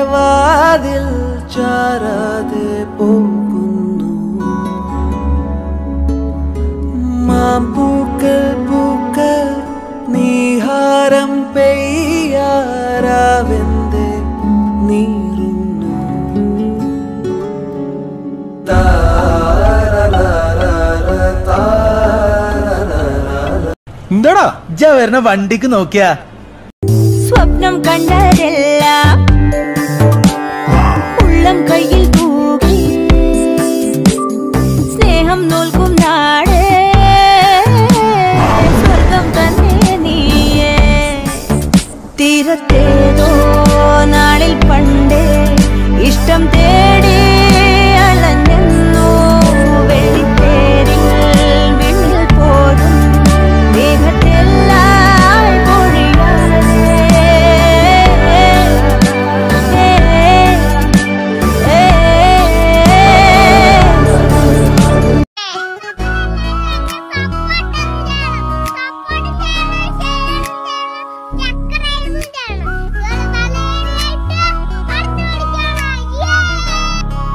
വാതിൽ ചാരാതെ പോകുന്നു മാമ്പൂക്കൾ പൂക്കൾ നീഹാരം പെയ്യാരാവെന്തേ നീറുന്നു എന്താടാ ഇജ്ജ വരുന്ന വണ്ടിക്ക് നോക്കിയാ സ്വപ്നം കണ്ടതെല്ലാം ഉള്ളം കയ്യിൽ തൂകി സ്നേഹം നോൽക്കും നാടേ സ്വർഗം തന്നെ നീയേ തീരത്തേതോ നാളിൽ പണ്ടേ ഇഷ്ടം